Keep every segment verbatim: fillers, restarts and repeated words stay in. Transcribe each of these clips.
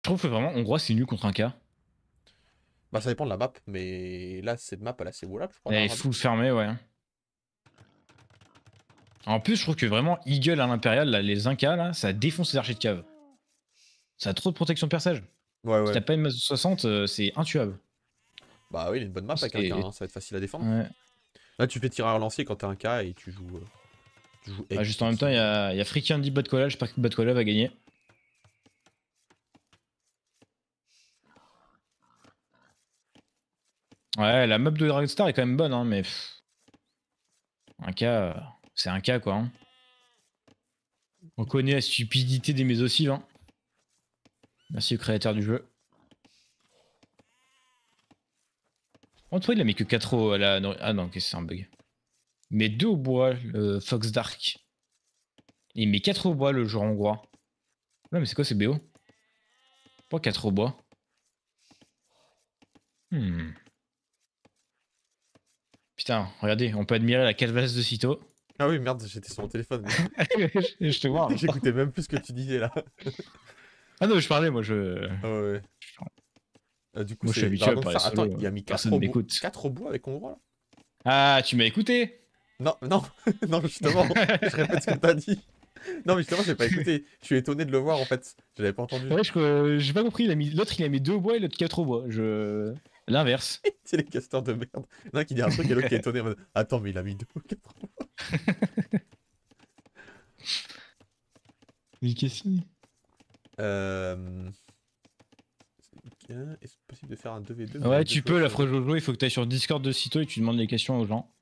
trouve que vraiment, Hongrois, c'est nul contre un K. Bah ça dépend de la map, mais là cette map elle est assez volable je crois. Elle est full fermée, ouais. En plus, je trouve que vraiment, Eagle à l'Impérial, là, les Incas, là, ça défonce les archers de cave. Ça a trop de protection de perçage. Ouais Si ouais. t'as pas une masse de soixante, euh, c'est intuable. Bah oui, il a une bonne map avec un K, hein, ça va être facile à défendre. Ouais. Là tu fais tireur lancier quand t'as un K et tu joues... Euh, tu joues Bah, juste en même temps, il y a, y a Freaky Andy Botkola, j'espère que Botkola va gagner. Ouais, la map de Dragstar est quand même bonne, hein, mais... Pff, un K, euh, c'est un K, quoi. Hein. On connaît la stupidité des mésocives. Hein. Merci au créateur du jeu. Oh, toi, il a mis que quatre au... À la... Ah non, ok, c'est un bug. Il met deux au bois, le Fox Dark. Il met quatre au bois, le joueur hongrois. Non, mais c'est quoi ces B O? Pourquoi quatre au bois? Hmm. Putain, regardez, on peut admirer la calvasse de Cito. Ah oui merde, j'étais sur mon téléphone. Je te vois. J'écoutais même plus ce que tu disais là. Ah non, je parlais, moi je... Ah ouais ouais. Ah, du coup Moi je suis c'est habitué à Dragon parler Star. Attends, solo. il a mis quatre Personne au bois. m'écoute. quatre au bois avec Hongrois là? Ah, tu m'as écouté? Non, non, non justement, je répète ce que t'as dit. Non mais justement j'ai pas écouté, je suis étonné de le voir en fait, je l'avais pas entendu. Ouais, je euh, j'ai pas compris, il a mis... l'autre il a mis deux au bois et l'autre quatre au bois. Je... L'inverse. C'est les casteurs de merde. Il y en a un qui dit un truc et l'autre qui est étonné en mode attends mais il a mis deux ou quatre au bois. Une question. Euh... Est-ce possible de faire un deux v deux? Ouais, tu peux, l'affreux Jojo, il faut que tu ailles sur Discord de Cito et tu demandes les questions aux gens.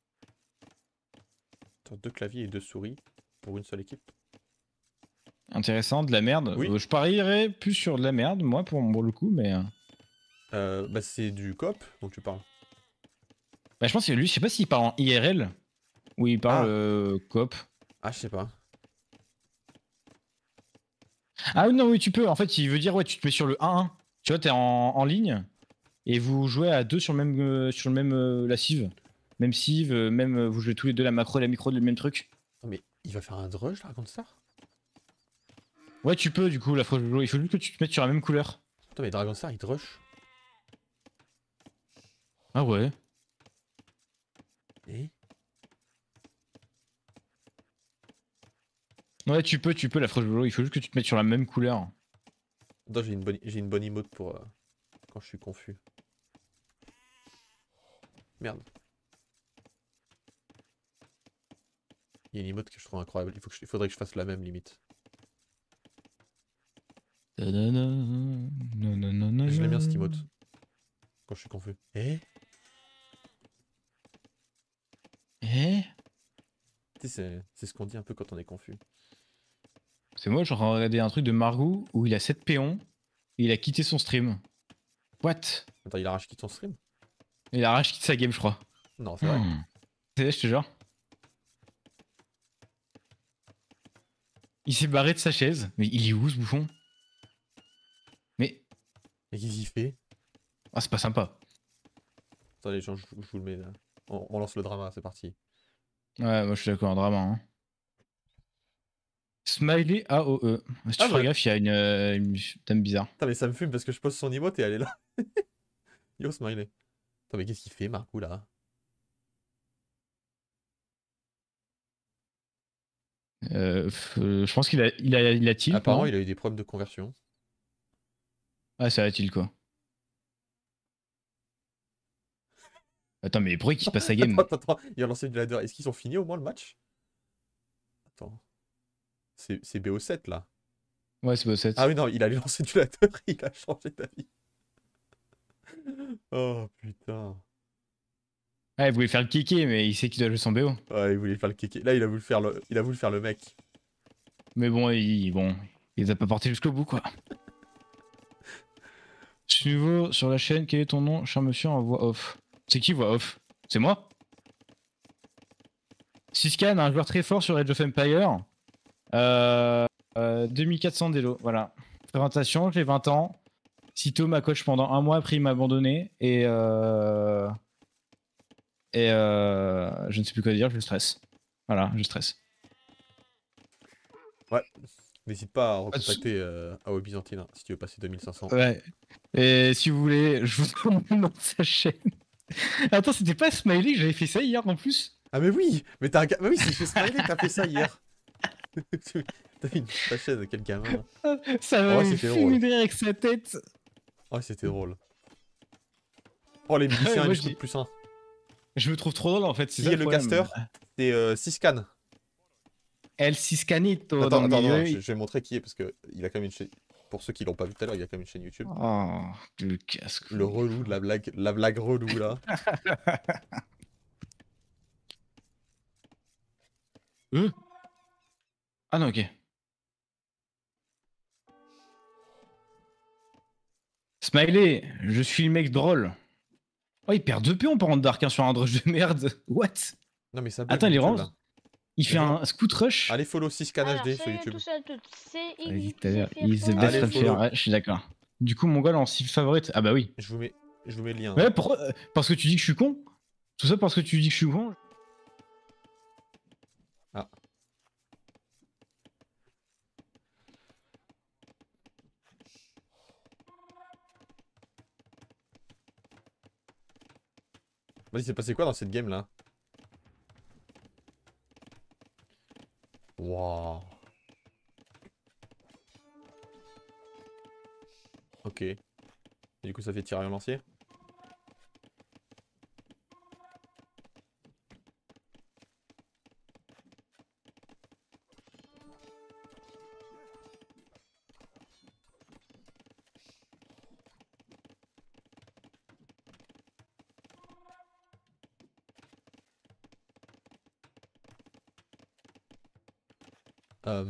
Deux claviers et deux souris pour une seule équipe. Intéressant, de la merde. Oui. Euh, je parierais plus sur de la merde, moi, pour, pour le coup, mais... Euh, bah c'est du coop dont tu parles. Bah, je pense que lui, je sais pas s'il parle en I R L ou il parle Ah. euh, coop. Ah je sais pas. Ah non, oui, tu peux. En fait, il veut dire, ouais, tu te mets sur le un un. Tu vois, t'es en, en ligne et vous jouez à deux sur le même, euh, sur le même euh, la cive. Même cive, euh, même euh, vous jouez tous les deux la macro et la micro, le même truc. Non mais il va faire un drush là, Dragon Star? Ouais, tu peux, du coup, la Jojo. Il faut juste que tu te mettes sur la même couleur. Attends mais Dragon Star il drush. Ah ouais. Et Ouais, tu peux, tu peux, la Jojo. Il faut juste que tu te mettes sur la même couleur. Attends, j'ai une bonne, j'ai une bonne emote pour euh, quand je suis confus. Merde. Il y a une emote que je trouve incroyable. Il, faut que je, il faudrait que je fasse la même limite. Je l'aime bien cette emote. Quand je suis confus. Eh Eh Tu sais, c'est ce qu'on dit un peu quand on est confus. C'est moi, j'ai regardé un truc de Margou où il a sept péons et il a quitté son stream. What? Attends, il arrache qui ton stream? Il a rage quitté sa game, je crois. Non, c'est vrai. Hmm. C'est je te jure. Il s'est barré de sa chaise. Mais il est où ce bouffon? Mais. Et qu'est-ce qu'il fait? Ah, c'est pas sympa. Attendez, je, je, je vous le mets là. On, on lance le drama, c'est parti. Ouais, moi je suis d'accord, un drama. Hein. Smiley A O E. Si tu Ah feras ouais. gaffe, il y a une, euh, une dame bizarre. Putain, mais ça me fume parce que je pose son emote et elle est là. Yo, smiley. Attends, mais qu'est-ce qu'il fait, Marcou, là? Euh, euh, je pense qu'il a, il a, il a tilt. Apparemment, Non il a eu des problèmes de conversion. Ah, ça a tilt quoi. Attends, mais pourquoi il se passe sa game? Attends, attends, attends. Il a lancé du ladder. Est-ce qu'ils ont fini au moins le match? Attends. C'est B O sept là. Ouais, c'est pas sept. Ah oui, non, il allait lancer du ladder et il a changé d'avis. Oh putain. Ah, il voulait faire le kéké, mais il sait qu'il doit jouer son B O. Ouais, il voulait faire le kéké. Là, il a voulu faire le, il a voulu faire le mec. Mais bon, il, bon, il les a pas portés jusqu'au bout, quoi. Suivo sur la chaîne, quel est ton nom, cher monsieur, en voix off? C'est qui voix off? C'est moi? Siscan, un joueur très fort sur Age of Empire. Euh, euh, deux mille quatre cents d'élo, voilà. Présentation, j'ai vingt ans. Cito m'a coach pendant un mois, après il m'a abandonné. Et, euh... et euh... je ne sais plus quoi dire, je stresse. Voilà, je stresse. Ouais. N'hésite pas à recontacter euh, A O E Byzantine hein, si tu veux passer deux mille cinq cents. Ouais. Et si vous voulez, je vous donne le nom de sa chaîne. Attends, c'était pas Smiley que j'avais fait ça hier en plus? Ah mais oui, mais t'as un ga- mais oui, si je fais Smiley, t'as fait ça hier. T'as mis ta chaîne, quel gamin. Ça Oh, m'a c'était drôle. fait avec sa tête. Oh, c'était drôle. Oh, les miliciens, Moi, ils je dis- discutent plus un. Je me trouve trop drôle en fait, c'est Qui ça est le le problème. caster? C'est euh, Siscan. El Ciscanito Attends, dans le attends, milieu. non, je, je vais montrer qui est parce que il a quand même une chaîne. Pour ceux qui l'ont pas vu tout à l'heure, il a quand même une chaîne YouTube. Oh, le casque. Le relou de la blague, la blague relou là. Euh ah non, ok. Smiley, je suis le mec drôle. Oh, il perd deux pions par rendre Dark hein, sur un drush de merde. What? Non mais ça bug Attends, il est YouTube, vraiment. là. Il fait bon. un scoot rush. Allez follow Siscan Alors, H D sur c'est YouTube. tout ça, tout- c'est Vas-y, Iggy tout à l'heure. qui He's fait the fort. best Allez, fan follow. player. Ouais, je suis d'accord. Du coup, Mongol en cible favorite. Ah bah oui. Je vous mets, je vous mets le lien. Ouais, pourquoi euh, parce que tu dis que je suis con? Tout ça parce que tu dis que je suis con? Ah. Vas-y, c'est passé quoi dans cette game là? Waouh. Ok. Et du coup, ça fait tirer un lancier? Euh...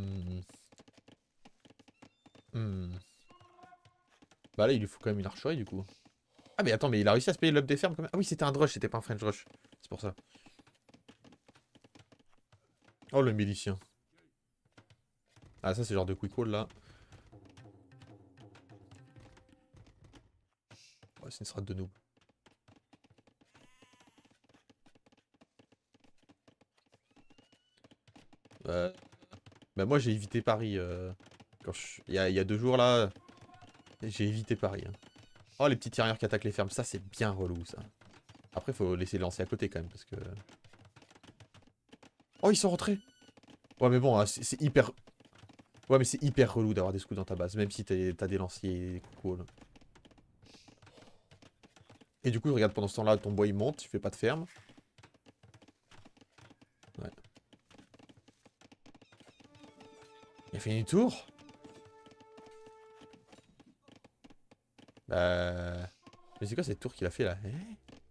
Hmm. Bah là, il lui faut quand même une archerie du coup. Ah mais attends, mais il a réussi à se payer l'up des fermes quand même. Ah oui, c'était un drush, c'était pas un French rush. C'est pour ça. Oh le milicien. Ah ça c'est le genre de quick roll là. Ouais, c'est une strat de noob. Euh... Bah moi j'ai évité Paris. Euh... Quand je... il, y a, il y a deux jours là. J'ai évité Paris. Hein. Oh les petits tirailleurs qui attaquent les fermes, ça c'est bien relou ça. Après faut laisser lancer à côté quand même parce que... Oh ils sont rentrés. Ouais mais bon, c'est hyper... Ouais mais c'est hyper relou d'avoir des scouts dans ta base, même si t'as des lanciers cool. Et du coup regarde pendant ce temps là ton bois il monte, tu fais pas de ferme. Ouais. Il a fait une tour. Bah... Mais c'est quoi cette tour qu'il a fait là eh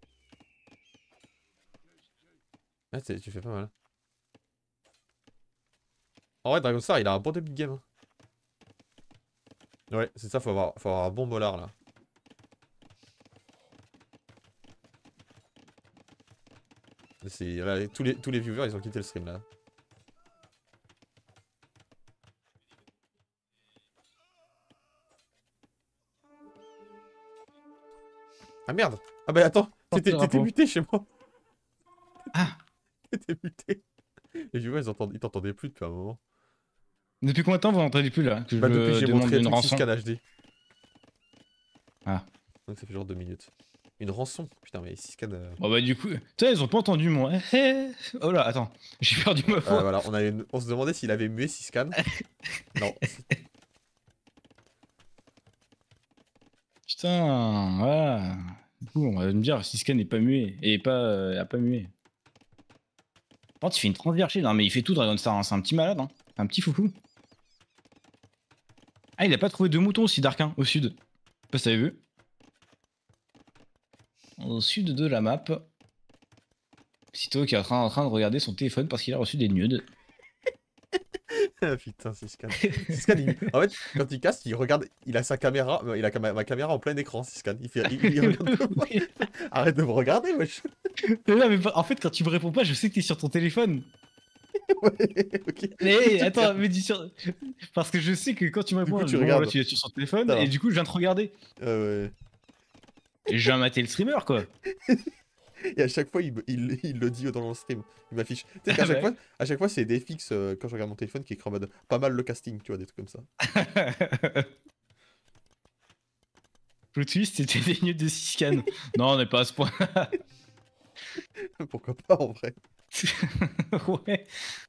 ah, tu fais pas mal. En vrai, Dragonstar, il a un bon début de game. Hein. Ouais, c'est ça, faut avoir, faut avoir un bon molar là. Là tous, les, tous les viewers, ils ont quitté le stream là. Ah merde! Ah bah attends, t'étais muté chez moi. Ah! T'étais muté. Les viewers, ils t'entendaient plus depuis un moment. Depuis combien de temps vous n'entendez plus là que Bah je depuis que j'ai demande montré une tout rançon. Siscan H D. Ah. Donc ça fait genre deux minutes. Une rançon? Putain mais Siscan... Euh... Bon bah du coup... Putain ils ont pas entendu moi. Oh là, attends. J'ai perdu ma voix. Euh, voilà, on, avait... on se demandait s'il avait mué Siscan. Non. Putain, voilà. Du coup on va me dire Siscan n'est pas muet. Et pas... Euh, a pas mué. Oh tu fais une transversée. Non mais il fait tout Dragonstar, hein. C'est un petit malade. Hein. Un petit foufou. Ah il a pas trouvé deux moutons aussi Dark hein, au sud. Je sais pas si t'avais vu. Au sud de la map. Sito qui est en train, en train de regarder son téléphone parce qu'il a reçu des nudes. Ah putain, Siscan. Siscan, il... en fait, quand il casse, il regarde, il a sa caméra, il a ma, ma caméra en plein écran, Siscan. Il fait, il, il regarde moi. Arrête de me regarder, wesh. Non, mais en fait, quand tu me réponds pas, je sais que t'es sur ton téléphone. Ouais, ok. Mais attends, mais dis sur... Parce que je sais que quand tu me réponds, coup, tu je- bon, regardes. là, tu es sur son téléphone, Ça va. et du coup, je viens te regarder. Euh, ouais. Et je viens mater le streamer, quoi. Et à chaque fois, il, me- il, il le dit dans mon stream. Il m'affiche. Tu sais qu'à Ah chaque bah fois, à chaque fois, c'est des fixes euh, quand je regarde mon téléphone qui écrit en mode pas mal le casting, tu vois, des trucs comme ça. Plot twist, c'était des news de six scans. Non, on n'est pas à ce point. Pourquoi pas en vrai. Ouais.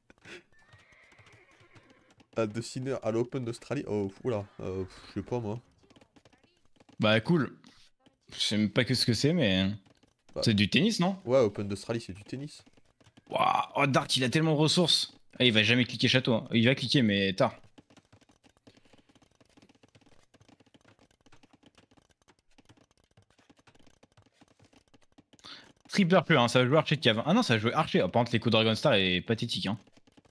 À The Sinner à l'Open d'Australie. Oh, oula, euh, pff, je sais pas moi. Bah cool. Je sais même pas que ce que c'est, mais... Bah. C'est du tennis, non? Ouais, Open d'Australie, c'est du tennis. Waouh, oh, Dark, il a tellement de ressources. Ah, il va jamais cliquer château. Hein. Il va cliquer, mais tard. Triple plus, hein, ça va jouer archer de cave. Ah non, ça va jouer archer. Oh, par contre, l'écho Dragon Star est pathétique. Hein.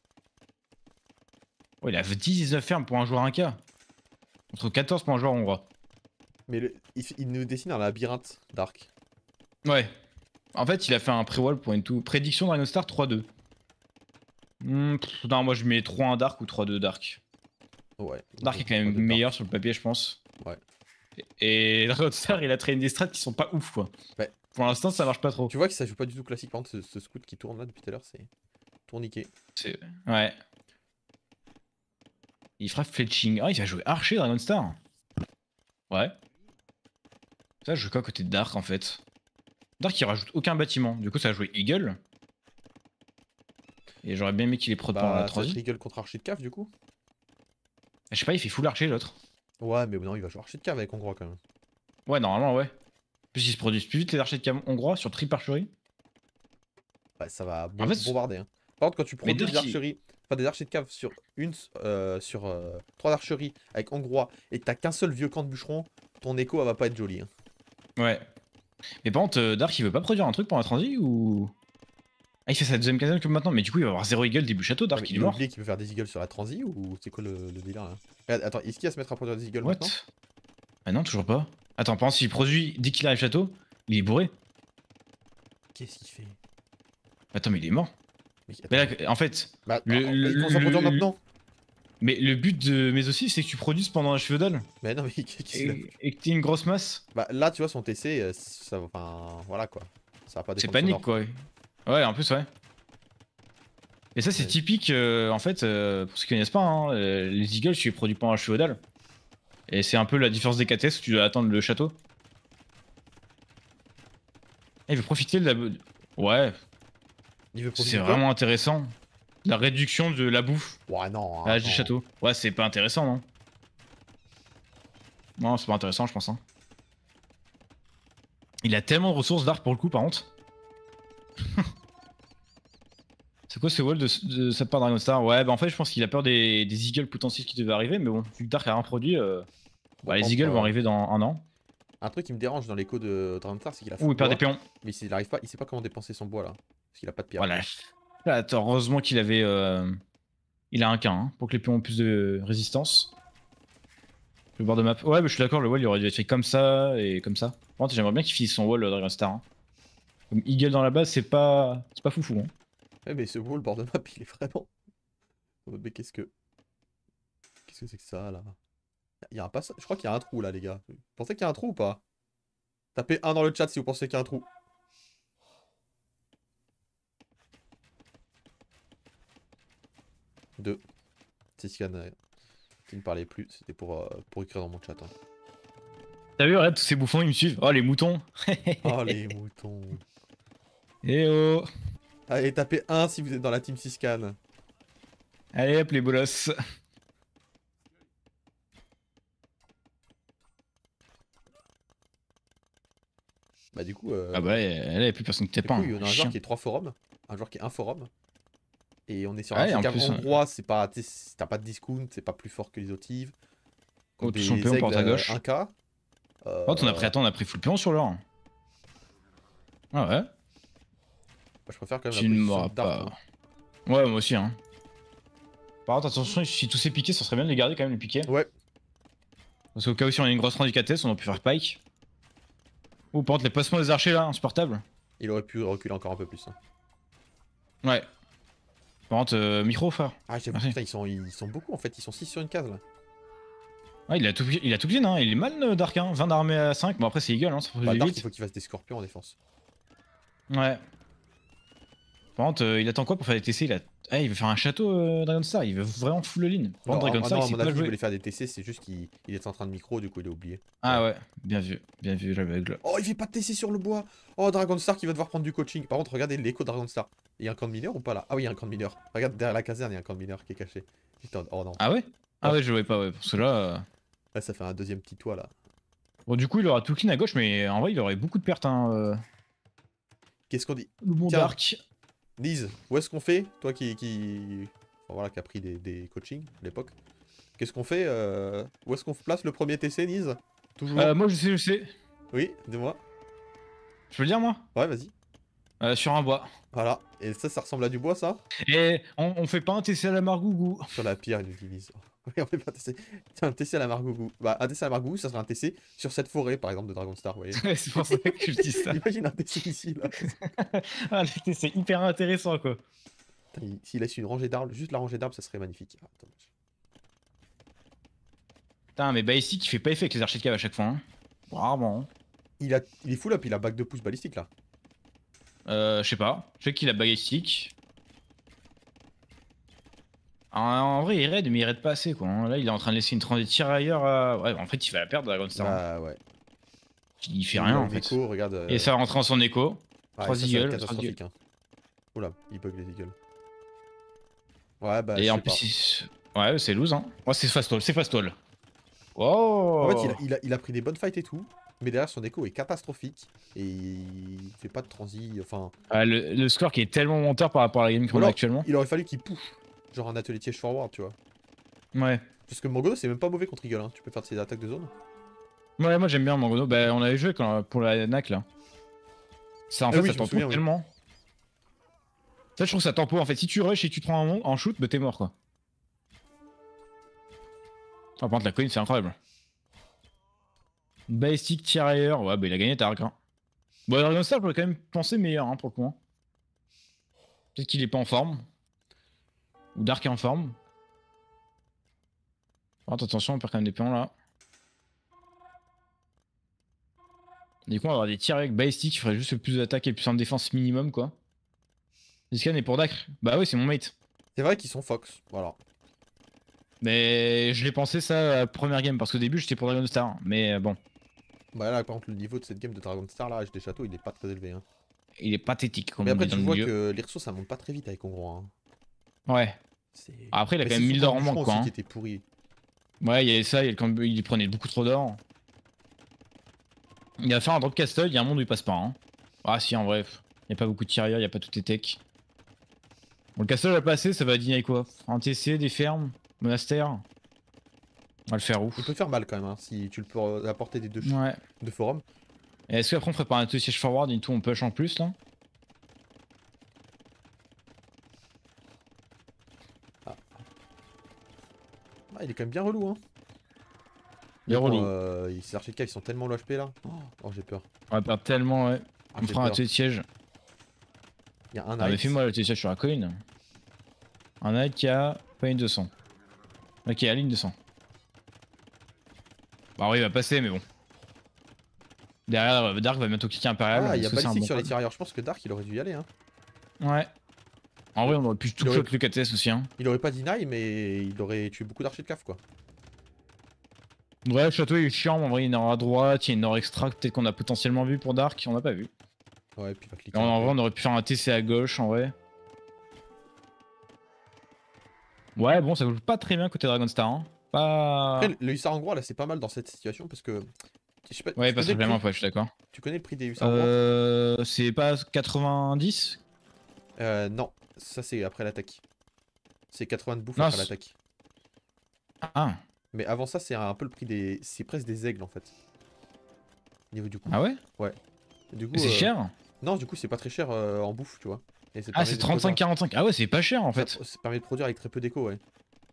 Oh, il a dix dix-neuf fermes pour un joueur un K. Contre quatorze pour un joueur hongrois. Mais le- il, il nous dessine un labyrinthe, Dark. Ouais. En fait, il a fait un pré-wall pour une tout. Prédiction Dragon Star trois deux. Hmm, pff, non, moi je mets trois un Dark ou trois deux Dark. Ouais. Dark est quand même meilleur sur le papier, je pense. Ouais. Et Dragon Star, il a traîné des strats qui sont pas ouf, quoi. Ouais. Pour l'instant, ça marche pas trop. Tu vois que ça joue pas du tout classique. Par contre, ce, ce scout qui tourne là depuis tout à l'heure, c'est tourniqué. C'est... Ouais. Il fera fletching. Ah, il va jouer archer Dragon Star. Ouais. Ça, je joue quoi à côté de Dark en fait? Dark, il rajoute aucun bâtiment. Du coup, ça va jouer Eagle. Et j'aurais bien aimé qu'il ait prod pendant la Bah, ça transi. Eagle contre archer de cave du coup. Je sais pas, il fait full archer l'autre. Ouais, mais non, il va jouer archer de cave avec hongrois quand même. Ouais, normalement, ouais. Plus ils se produisent plus vite les archers de cam hongrois sur triple archerie. Ouais, ça va bon- En fait, bombarder. Hein. Par contre, quand tu mais produis des Dark, il- archeries, enfin des archers de cave sur une, euh, sur euh, trois archeries avec hongrois et que t'as qu'un seul vieux camp de bûcheron, ton écho elle va pas être jolie. Hein. Ouais. Mais par contre, euh, Dark, il veut pas produire un truc pour la transi ou. Ah, il fait sa deuxième caserne comme maintenant, mais du coup, il va avoir zéro Eagle début château. Ah, Dark, mais il est il a mort. oublié qu'il peut faire des eagles sur la transi ou c'est quoi le, le délire là? Regarde, attends, est-ce qu'il va se mettre à produire des eagles What? maintenant? Ah non, toujours pas. Attends, par contre, s'il produit dès qu'il arrive château, il est bourré. Qu'est-ce qu'il fait? Attends, mais il est mort. Mais, attends, Mais là, en fait, bah, le- bah, le- il commence à le- produire le- maintenant. mais le but de mes aussi, c'est que tu produises pendant un feudal Mais non, mais qu'est-ce qu'il a- et, et que t'aies une grosse masse. Bah là, tu vois, son T C, euh, ça va. Enfin, voilà quoi. Ça va pas C'est défendre son panique, or. quoi. Ouais, en plus, ouais. Et ça, c'est Ouais. typique, euh, en fait, euh, pour ceux qui connaissent pas, hein, euh, les Eagles, tu les produis pendant un feudal. Et c'est un peu la différence des K T S où tu dois attendre le château. Et il veut profiter de la. Ouais, Il veut c'est profiter de vraiment intéressant. La réduction de la bouffe quoi? Ouais, non. à l'âge du attends. château. Ouais, c'est pas intéressant, non? Non, c'est pas intéressant, je pense. Hein. Il a tellement de ressources d'art pour le coup, par contre. C'est quoi ce wall de, de sa part Dragon Star? Ouais, bah en fait, je pense qu'il a peur des, des Eagles potentiels qui devaient arriver, mais bon, vu que Dark a rien produit, euh, bah, les Bon, Eagles euh, vont arriver dans un an. Un truc qui me dérange dans l'écho de Dragon Star, c'est qu'il a Ouh, il perd bois, des péons. mais il arrive pas, il sait pas comment dépenser son bois là. Parce qu'il a pas de pierre. Voilà. Là, attends, heureusement qu'il avait. Euh... Il a un quin, hein, pour que les péons aient plus de résistance. Le bord de map. Ouais, mais je suis d'accord, le wall il aurait dû être fait comme ça et comme ça. Par contre, j'aimerais bien qu'il finisse son wall, euh, Dragon Star. Hein. Comme Eagle dans la base, c'est pas. C'est pas foufou. Hein. Ouais, mais ce wall, bord de map, il est vraiment. Oh, mais qu'est-ce que. Qu'est-ce que c'est que ça là? Il y a un passage. Je crois qu'il y a un trou là, les gars. Vous pensez qu'il y a un trou ou pas? Tapez un dans le chat si vous pensez qu'il y a un trou. Deux. C'est Scan euh, qui ne parlait plus. C'était pour, euh, pour écrire dans mon chat. Hein. T'as vu, regarde, tous ces bouffons ils me suivent. Oh, les moutons. Oh les moutons. Eh oh. Allez, tapez un si vous êtes dans la team Siscan. Allez hop, les bolosses. Bah du coup... Euh, Ah bah, elle a plus personne qui du tape pas. coup, il y en a un joueur Chien. qui est trois forums. Un joueur qui est un forum. Et on est sur Ouais, un en cam plus, hongrois, c'est pas... T'as pas de discount, c'est pas plus fort que les autres Yves. Oh, tout son péon porte à gauche. un K. Euh, Oh, on a pris, attends, on a pris full péon sur l'or. Ah ouais. Je préfère quand même Tu la ne position m'auras de Dark, pas. hein. Ouais, moi aussi, hein. Par contre, attention, si tous ces piquets, ça serait bien de les garder quand même, les piquets. Ouais. Parce qu'au cas où si on a une grosse handicapesse, on aurait pu faire pike. Oh, par contre, les placements des archers là, insupportables. Il aurait pu reculer encore un peu plus. Hein. Ouais. Par contre, euh, micro, frère. Ah, j'avoue, Merci. putain, ils sont, ils sont beaucoup en fait. Ils sont six sur une case là. Ouais, il a tout, il a tout clean, hein. Il est mal, euh, Dark, hein. vingt d'armée à cinq. Bon, après, c'est Eagle, hein. Ça Bah, fait Dark, vite. il faut qu'il fasse des scorpions en défense. Ouais. Par contre, euh, il attend quoi pour faire des T C? Il a... Ah, il veut faire un château euh, Dragon Star, il veut vraiment full lean. Par contre, Non, Dragon ah, Star, non, il à sait mon pas avis, il jouer. voulait faire des T C, c'est juste qu'il il est en train de micro, du coup il a oublié. Ah ouais, bien vu, bien vu, l'aveugle. Oh, il fait pas de T C sur le bois. Oh, Dragon Star qui va devoir prendre du coaching. Par contre, regardez l'écho Dragon Star. Il y a un camp de mineurs ou pas là? Ah oui, il y a un camp de mineurs. Regarde, derrière la caserne, il y a un camp de mineurs qui est caché. Putain, oh non. Ah ouais? Ah Ouais. ouais, je jouais pas, ouais, parce que là... euh, Là, ça fait un deuxième petit toit là. Bon, du coup, il aura tout clean à gauche, mais en vrai, il aurait beaucoup de pertes, hein. euh, Qu'est-ce qu'on dit? Le bon Tiens. Dark. Lise, où est-ce qu'on fait? Toi qui, qui... Enfin, voilà, qui a pris des, des coachings à l'époque. Qu'est-ce qu'on fait euh... Où est-ce qu'on place le premier T C, Lise? Toujours Euh, moi, je sais, je sais. Oui, dis-moi. Je peux le dire, moi? Ouais, vas-y. Euh, sur un bois. Voilà. Et ça, ça ressemble à du bois, ça? Et on, on fait pas un T C à la margougou. Sur la pierre, il nous dit Lise. Oui, on fait pas un T C. Tiens, un T C à la margougou. Bah, un T C à la margougou, ça serait un T C sur cette forêt, par exemple, de Dragon Star, vous voyez. Ouais, c'est pour ça que je dis ça. Imagine un T C ici, là. Ah, les T C, c'est hyper intéressant, quoi. Putain, il- S'il laisse une rangée d'arbres, juste la rangée d'arbres, ça serait magnifique. Ah, attends. Putain, mais Basic, il fait pas effet avec les archers de cave à chaque fois, hein. Rarement. Il, a... il est full up, il a bac de pouces balistique, là. Euh, je sais pas. Je sais qu'il a balistique. En, en vrai, il raid, mais il raid pas assez, quoi. Là, il est en train de laisser une tranche de tirailleurs à... Ouais, en fait, il va la perdre, Dragon Star. Bah, ouais. Il fait Il rien, a en une fait. écho, regarde. euh, Et ça rentre en son écho. ouais, trois ça, ça va être eagles, catastrophique, hein. Oula, il bug les eagles. Ouais, bah, Et je en sais pas. plus, il- ouais, c'est loose, hein. Oh, c'est fast wall, c'est fast wall. Oh. En fait, il a, il, a, il a pris des bonnes fights et tout, mais derrière son écho est catastrophique et il fait pas de transi. Enfin, Ah, le, le score qui est tellement monteur par rapport à la game ou qu'on a alors, actuellement. il aurait fallu qu'il push, genre un atelier tiège forward, tu vois. Ouais. Parce que Morgono, c'est même pas mauvais contre Eagle, hein. Tu peux faire de ses attaques de zone. Ouais, moi j'aime bien Mangono. Bah, on avait joué quand, pour la N A C là. Ça, en Ah fait, oui, ça je me tempo souviens, oui. tellement. Ça, je trouve ça tempo. En fait, si tu rush et tu te prends un en shoot, bah t'es mort, quoi. Oh, par contre, la colline, c'est incroyable. Ballistic tirailleur. Ouais, bah il a gagné Tark. Hein. Bon, Dragon Star, je pourrais quand même penser meilleur, hein, pour le coup. Hein. Peut-être qu'il est pas en forme. Ou Dark est en forme. Par contre, attention, on perd quand même des pions là. Du coup, on va avoir des tirs avec Ballistic qui ferait juste le plus d'attaque et le plus en défense minimum, quoi. Niskan est pour Dacre. Bah oui, c'est mon mate. C'est vrai qu'ils sont Fox, voilà. Mais je l'ai pensé ça à la première game, parce qu'au début j'étais pour Dragon Star. Mais bon, Bah là, par contre, le niveau de cette game de Dragon Star, là, H des châteaux, il est pas très élevé, hein. il est pathétique, comme Mais on après, dit dans tu le vois milieu. que l'Irso, ça monte pas très vite avec Hongrois, hein. Ouais. C'est- Après, il a Mais quand c'est même son mille d'or en camp de manque, Franc quoi. aussi Hein. qui était pourri. Ouais, il y avait ça, il, y a le camp- il prenait beaucoup trop d'or. Il va faire un drop castle, il y a un monde où il passe pas. Hein. Ah si, en vrai, il y a pas beaucoup de tirailleurs, il y a pas toutes les techs. Bon, le castle va passer, ça va dîner quoi? Un T C, des fermes, monastère. On va le faire où? Il peut faire mal quand même, hein, si tu le peux apporter des deux Ouais. de forum. Et est-ce qu'après on ferait pas un siège forward et tout, on push en plus là? Ah. Ah, il est quand même bien relou, hein. Il est Bon, relou. euh, ces archers de cave, ils sont tellement low H P là. Oh, j'ai peur. On va perdre tellement, ouais. Ah, On j'ai fera un peur. T siège. Il y a un Ah mais knight. fais-moi le T siège sur la colline. Un knight qui a pas une deux cents. Ok, à ligne deux cents. Bah oui, il va passer, mais bon. Derrière, Dark va bientôt cliquer Impérial. Ah, il y a Est-ce que c'est un balistique bon sur les call? tirailleurs. Je pense que Dark, il aurait dû y aller, hein. Ouais. En vrai, on aurait pu tout aurait- shot le K T S aussi. Hein. Il aurait pas deny, mais il aurait tué beaucoup d'archers de cave, quoi. Ouais, le château il est chiant, mais en vrai, il y a une nord à droite, il y a une nord extract, peut-être qu'on a potentiellement vu pour Dark, on n'a pas vu. Ouais, puis il va cliquer. En, en après. vrai, on aurait pu faire un T C à gauche, en vrai. Ouais, bon, ça joue pas très bien côté Dragon Star. Hein. Pas. Après, le hussard hongrois, là, c'est pas mal dans cette situation parce que. Je sais pas, Ouais, tu, pas connais le simplement, prix, ouais, je suis d'accord. tu connais le prix des hussards hongrois? Euh. C'est pas quatre-vingt-dix? Euh, non, ça c'est après l'attaque. C'est quatre-vingts de bouffe Non, après c'est- l'attaque. Ah. Mais avant ça, c'est un peu le prix des. C'est presque des aigles en fait. Niveau du coup. Ah ouais? Du coup, C'est euh, cher? Non, du coup, c'est pas très cher euh, en bouffe, tu vois. Et ça Ah, permet c'est de trente-cinq produire- quarante-cinq. Ah ouais, c'est pas cher en fait. Ça, ça permet de produire avec très peu d'écho, ouais.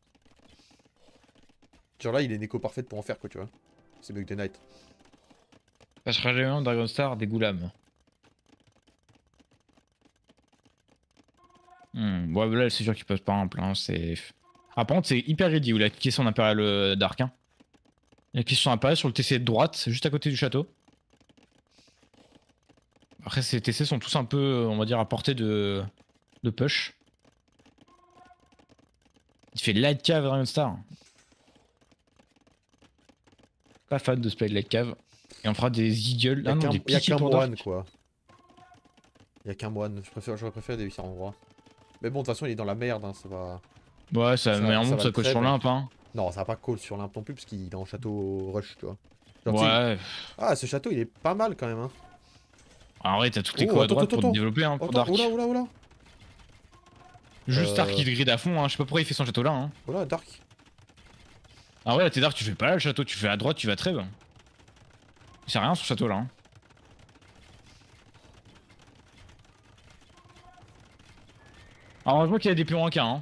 Genre là, il est une écho parfaite pour en faire, quoi, tu vois. C'est Bug the Night. Ça sera jamais Dragon Star des Goulam. Hmm, ouais, là, c'est sûr qu'il passe pas un plein. C'est. Ah, par contre, c'est hyper ready où il a cliqué son Impérial euh, Dark. Hein. Il a cliqué son Impérial sur le T C de droite, juste à côté du château. Après, ces T C sont tous un peu, on va dire, à portée de, de push. Il fait Light Cave Dragon Star. Pas fan de ce play de Light Cave. Et on fera des Eagles. Y'a Ah non, des qu'un pour moine Dark. quoi. Y'a qu'un moine, je préfère, j'aurais préféré des huit endroits. Mais bon, de toute façon, il est dans la merde, hein, ça va. Ouais, ça, Ça- mais un ça monde, va ça coche très sur bien. l'imp, hein. Non, ça va pas call sur l'imp non plus, parce qu'il est en château rush, tu vois. Genre, tu sais, Ouais. Ah, ce château, il est pas mal quand même, hein. En vrai, t'as toutes les Oh, coups à attends, droite attends, pour te attends. développer, hein, pour Attends, Dark. oula, oula, oula. Juste Euh. Dark, il te grid à fond, hein. Je sais pas pourquoi il fait son château là, hein. Oula, Dark. Ah ouais, là, t'es Dark, tu fais pas là le château, tu fais à droite, tu vas très bien. Il sert à rien ce château là, hein. Alors, heureusement qu'il y a des pions en K, hein.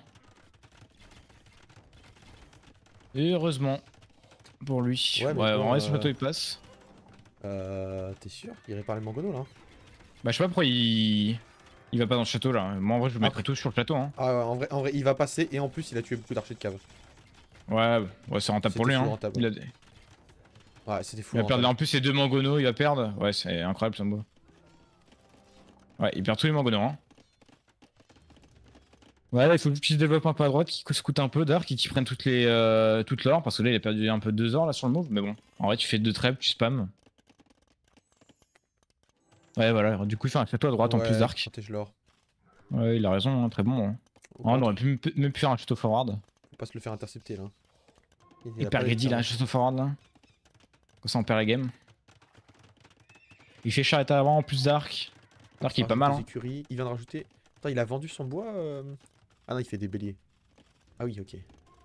Et heureusement. Pour lui. Ouais, Ouais, mais bon, en vrai, son euh, château il passe. Euh. T'es sûr? Il répare les mangonos là? Bah, je sais pas pourquoi il. Il va pas dans ce château là. Moi, en vrai, je le mettrais Après- tout sur le château, hein. Ah ouais, en vrai, en vrai, il va passer et en plus, il a tué beaucoup d'archers de cave. Ouais, ouais, c'est rentable pour lui, C'était hein. full rentable. Il, a... Ouais, c'était fou. il va perdre. rentable. En plus, ses deux mangonos, il va perdre. Ouais, c'est incroyable, ça me beau. Ouais, il perd tous les mangonos, hein. Ouais, là, il faut qu'il se développe un peu à droite, qu'il se coûte un peu Dark et qu'il prenne toutes les euh, toute l'or parce que là il a perdu un peu deux heures là sur le move, mais bon. En vrai, tu fais deux trèves, tu spams. Ouais, voilà, du coup il fait un château à droite en plus Ouais, Dark. protège l'or. Ouais, il a raison, hein, très bon. Hein. Au Ah, on contre, aurait pu même pu faire un château forward. faut pas se le faire intercepter là. Il a Hyper pas les greedy là, un terrains. château forward là. Comme ça on perd la game. Il fait charrette à avant en plus Dark. Dark il est pas Rajoute mal. des Hein. écuries. Il vient de rajouter. Attends, il a vendu son bois euh... Ah non, il fait des béliers. Ah oui, ok.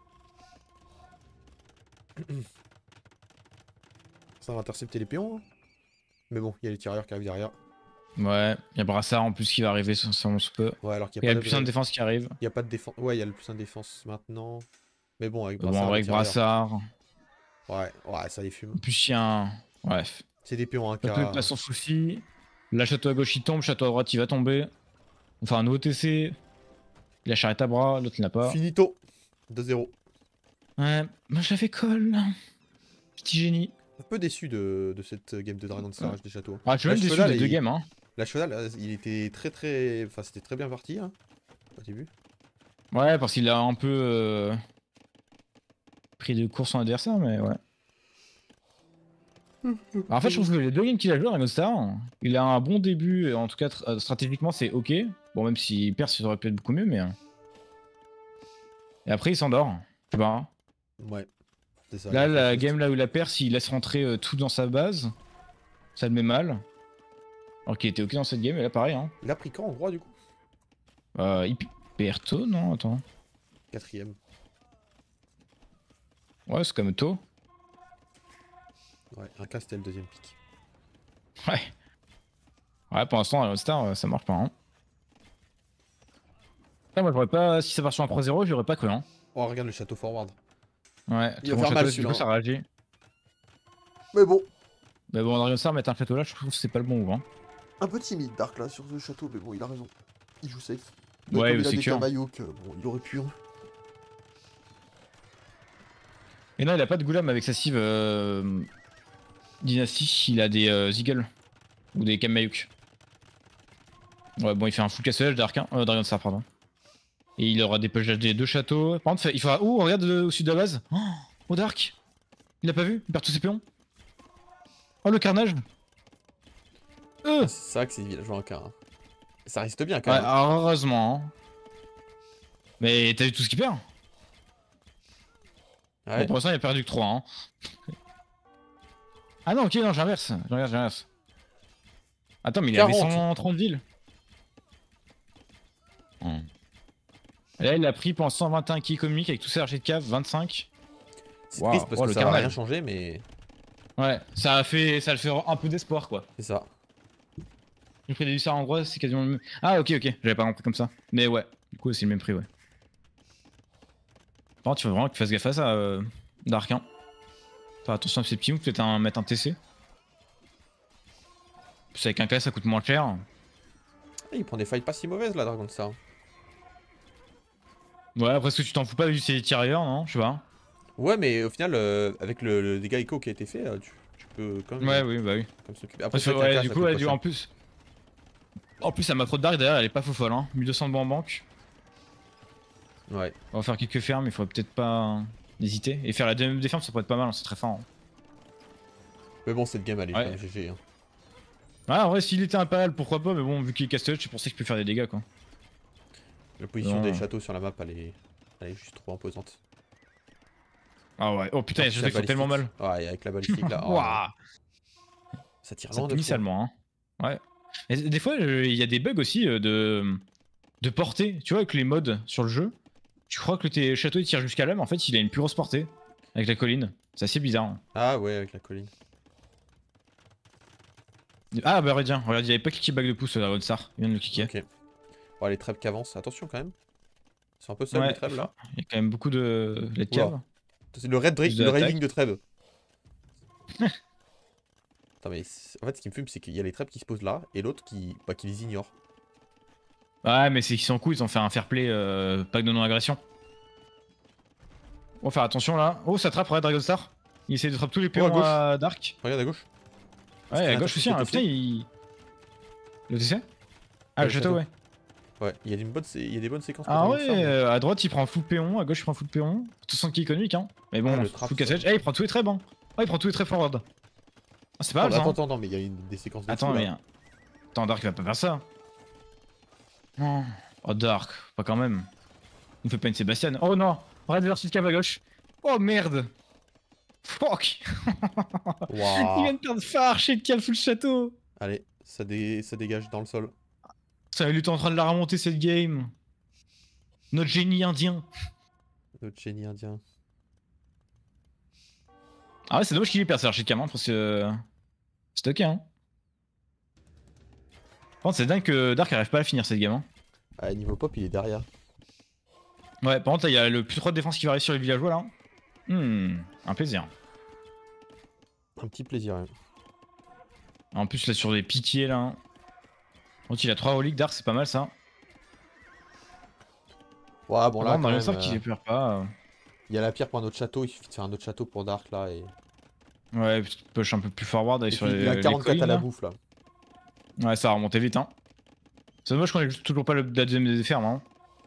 Ça va intercepter les péons. Hein. Mais bon, il y a les tirailleurs qui arrivent derrière. Ouais, il y a Brassard en plus qui va arriver si on se peut. Ouais, alors qu'il Il n'y y a a pas le de. plus de défense qui arrive. Il y a pas de défense. Ouais, il y a le plus de défense maintenant. Mais bon, avec Bon, Brassard. en vrai, les avec tirailleurs. Brassard. Ouais, ouais, ça les fume. En plus, il y a un. Bref. C'est des péons un Château il K. passe sans souci. Là, château à gauche il tombe, château à droite il va tomber. Enfin, un nouveau T C. Il a charrette à bras, l'autre il n'a pas. Finito. deux zéro. Ouais, moi j'avais call. Petit génie. Un peu déçu de, de cette game de Dragon Star des châteaux. Ah, je suis La même déçu cheval, des deux il- games. Hein. La cheval, euh, il était très très. Enfin, c'était très bien parti. Hein, au début. Ouais, parce qu'il a un peu euh, pris de course son adversaire, mais ouais. Alors, en fait, je trouve que les deux games qu'il a joué, Dragon Star, il a un bon début, en tout cas tr- stratégiquement c'est ok. Bon, même s'il perd, ça aurait pu être beaucoup mieux, mais. euh. Et après, il s'endort. Je sais pas. Hein. Ouais. C'est ça. Là, il a la fait game là où il a perdu, s'il laisse rentrer euh, tout dans sa base, ça le met mal. Alors qu'il était ok dans cette game, et là pareil. Hein. Il a pris quand en roi du coup? Euh, il perd tôt, non? Attends. Quatrième. Ouais, c'est comme tôt. Ouais, un K c'était le deuxième pick. Ouais. Ouais, pour l'instant, Iron Star, euh, ça marche pas. Hein. Putain, moi, j'aurais pas. Si ça part sur un trois zéro, j'aurais pas cru. Hein. Oh, regarde le château forward. Ouais, Il très va bon faire mal, château, du celui-là, coup, ça réagit. Mais bon, Mais bon, Iron Star, mettre un château là, je trouve que c'est pas le bon move. Hein. un peu timide Dark là sur ce château, mais bon, il a raison. Il joue safe. Ouais, comme il a c'est des sûr. camaillots que bon, il aurait pu. Hein. Et non, il a pas de Goulam avec sa cive euh... Dynasty, il a des euh, Eagles. Ou des Kamayuk. Ouais, bon, il fait un full cassage d'Arc, euh, Dragon Star, pardon. Et il aura des push des deux châteaux. Par contre, il fera. Oh, regarde euh, au sud de la base. Oh, au Dark. Il a pas vu, il perd tous ses péons. Oh, le carnage. Euh. C'est vrai que c'est villageois en K. Hein. Ça reste bien quand Ouais, même. alors, heureusement. Hein. Mais t'as vu tout ce qu'il perd? Ouais. Bon, pour l'instant, il a perdu que trois. Hein. Ah non, ok, non, j'inverse. J'inverse, j'inverse. Attends, mais il avait quarante. cent trente villes. Hmm. Et là, il a pris pendant cent vingt et un qui économique avec tous ses archers de cave, vingt-cinq. C'est Waouh. triste parce Oh, que le ça va carnage. rien changer, mais Ouais, ça a fait, ça le fait un peu d'espoir, quoi. c'est ça. Le prix des hussards en gros, c'est quasiment le même. Ah, ok, ok, j'avais pas compris comme ça. Mais ouais, du coup, c'est le même prix, ouais. Par contre, il faut vraiment que tu fasses gaffe à ça, euh, Dark. Hein. Faire attention à ces petits moves, peut-être un, mettre un T C. Parce qu'avec un K, ça coûte moins cher. Et il prend des fights pas si mauvaises là, Dragon Star. Ouais, après, est-ce que tu t'en fous pas vu c'est tirailleurs, non? Je sais pas. Ouais, mais au final, euh, avec le, le dégât écho qui a été fait, euh, tu, tu peux quand même Ouais, oui, bah oui. quand même s'occuper. Après, Parce que, c'est vrai ouais, qu'un K, du ça coup, coûte ouais, pas du, cher. en plus. En plus, la macro de Dark derrière, elle est pas faux folle. Hein. mille deux cents de bons en banque. Ouais. On va faire quelques fermes, il faudrait peut-être pas hésiter. Et faire la deuxième des fermes, ça pourrait être pas mal, hein, c'est très fort. Hein. Mais bon, cette game, elle est Ouais. quand même G G. Hein. Ah, en vrai, s'il était impérial, pourquoi pas, mais bon, vu qu'il est castellage, c'est pour ça qu'il peut faire des dégâts, quoi. La position Non. des châteaux sur la map, elle est, elle est juste trop imposante. Ah ouais, oh putain, En les plus, châteaux la qui font tellement mal. balistique- Ouais, avec la balistique là. oh, Waouh. Ça tire Ça loin de glisse fou. allemand, hein. Ouais. Et des fois, euh, il y a des bugs aussi euh, de... de portée. Tu vois, avec les mods sur le jeu, tu crois que tes châteaux ils tirent jusqu'à là, mais en fait, il a une plus grosse portée. Avec la colline. C'est assez bizarre. Hein. Ah ouais, avec la colline. Ah bah regarde, regarde, il avait pas cliqué back de pouce à Star. Il vient de le cliquer. Ok. Bon, les trèbes qui avancent. Attention quand même. C'est un peu seul Ouais, les trèbes là. il y a quand même beaucoup de lait de Oula. cave. C'est le red Plus de le attaque. raving de trèbes. Attends, mais en fait, ce qui me fume, c'est qu'il y a les trèbes qui se posent là et l'autre qui... Bah, qui les ignore. Ouais, mais c'est qu'ils sont cool, ils ont fait un fair play euh, pack de non-agression. On va faire attention là. Oh, ça trappe, regarde Dragonstar. Il essaie de trapper tous les péons à gauche. à Dark. Regarde à gauche. Ouais, à gauche aussi, hein. Putain, il. Le T C Ah, Ouais, le château, ouais. Ouais, il y a des bonnes, il y a des bonnes séquences. Ah pour ouais, Dragon's Star, mais- euh, à droite il prend full péon, à gauche il prend full péon. Tout son qui est économique, hein. Mais bon, Ouais, le trap, full ça. cassage. Eh, il prend tous les traits, bon. Ah, il prend tous les traits forward. Ah, c'est pas Attends, mal ça. attends, Hein. attends, attends, mais il y a une... des séquences de Attends, fou, mais. là. Attends, Dark il va pas faire ça. Non. Oh, Dark, pas quand même. Il me fait pas une Sébastien. Oh non, arrête de verser le cave à gauche. Oh merde. Fuck. Il Waouh. vient de perdre phare chez le cave sous le château. Allez, ça, dé... ça dégage dans le sol. Ça, il était en train de la remonter cette game. Notre génie indien. Notre génie indien. Ah ouais, c'est dommage qu'il ait perdu chez le cam, hein, parce que. C'est ok, hein. Par contre, c'est dingue que Dark arrive pas à finir cette game. Hein. Ah, niveau pop, il est derrière. Ouais, par contre, il y a le plus trois de défense qui va arriver sur les villageois là. Hmm, un plaisir. Un petit plaisir. Hein. En plus, là, sur les piquiers là. Hein. Donc, il a trois reliques Dark, c'est pas mal ça. Ouais, bon là, on quand a même, ça qui euh, les perd pas. euh. il y a la pierre pour un autre château, il suffit de faire un autre château pour Dark là et... Ouais, push un peu plus forward, aller et sur puis, les. il a les quarante-quatre collines, à la là. bouffe là. Ouais, ça va remonter vite, hein. C'est dommage qu'on ait toujours pas le, la deuxième des fermes, hein.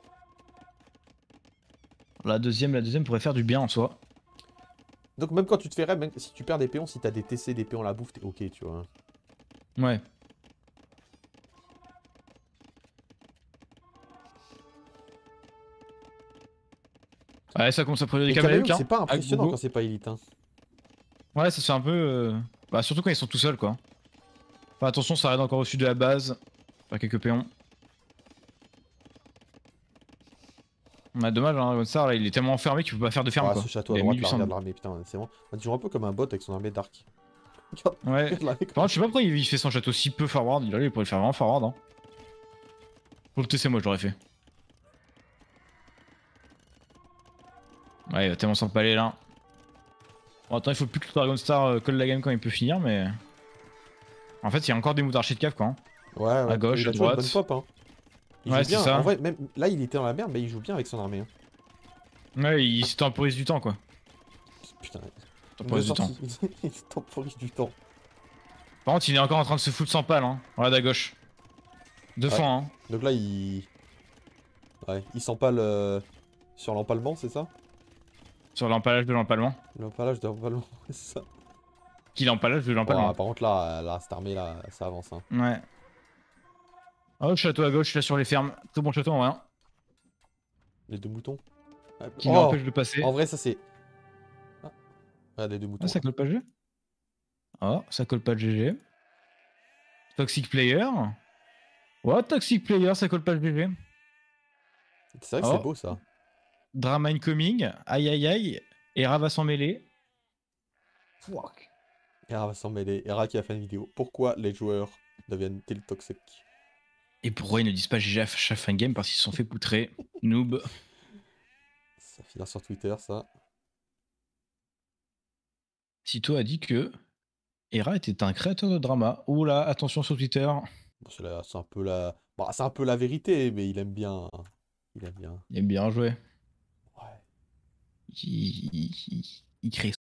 La deuxième, la deuxième pourrait faire du bien en soi. Donc même quand tu te fais raid, même si tu perds des péons, si t'as des T C, des péons à la bouffe, t'es ok, tu vois. Ouais. Ouais, ça commence à produire des Et Kamaleuk, Kamaleuk, hein. c'est pas à impressionnant gogo. quand c'est pas élite. Hein. Ouais, ça se fait un peu. Euh... Bah, surtout quand ils sont tout seuls, quoi. Enfin, attention, ça arrive encore au sud de la base. Faire quelques péons. Ouais, dommage, hein, Star, là, il est tellement enfermé qu'il peut pas faire de ferme, Ah, quoi. ce château à Il a droite, là, mille huit cents. regarde l'armée, putain, c'est bon. On joue un peu comme un bot avec son armée Dark. Regarde, Ouais. regarde l'armée Par contre, je sais pas pourquoi il fait son château si peu forward. Il, il pourrait le faire vraiment forward, hein. Pour le T C, moi, je l'aurais fait. Ouais, il va tellement s'empaler là. Bon, attends, il faut plus que le Dragon Star euh, colle la game quand il peut finir, mais. En fait, il y a encore des moves archers de cave, quoi. Hein. Ouais, ouais. À gauche, il a à toujours une droite. bonne pop, hein. Il Ouais, joue c'est bien. ça. En vrai, même là, il était dans la merde, mais il joue bien avec son armée. Hein. Ouais, il se temporise du temps, quoi. Putain, Temporise du temps. il temporise du temps. Par contre, il est encore en train de se foutre sans pal, hein. Regarde à gauche. Deux Ouais. fois, hein. Donc là, il... Ouais, il s'empale euh, sur l'empalement, c'est ça? Sur l'empalage de l'empalement. L'empalage de l'empalement, c'est ça. Qui l'empalage de Ouais, l'empalement. par contre, là, là, cette armée, là, ça avance. Hein. Ouais. Oh, le château à gauche, là, sur les fermes. Très bon château, en vrai. Hein. Les deux moutons. Ouais. Qui Oh, l'empêche de passer. en vrai, ça c'est... Ah. Regarde les deux moutons. Ah, ça là. colle pas G G. Oh, ça colle pas de G G. Toxic player. Ouais, toxic player, ça colle pas de G G. C'est vrai que Oh. c'est beau, ça. Drama incoming. Aïe aïe aïe. Era va s'en mêler. Fuck. Era va s'en mêler. Era qui a fait une vidéo. Pourquoi les joueurs deviennent-ils toxiques? Et pourquoi ils ne disent pas G G à chaque fin de game? Parce qu'ils se sont fait poutrer. Noob. Ça finit sur Twitter, ça. Sito a dit que Era était un créateur de drama. Oula, attention sur Twitter. Bon, c'est la- c'est un peu la... Bah, c'est un peu la vérité, mais il aime bien... Il aime bien. Il aime bien jouer. Ouais. Il, il- il- il crée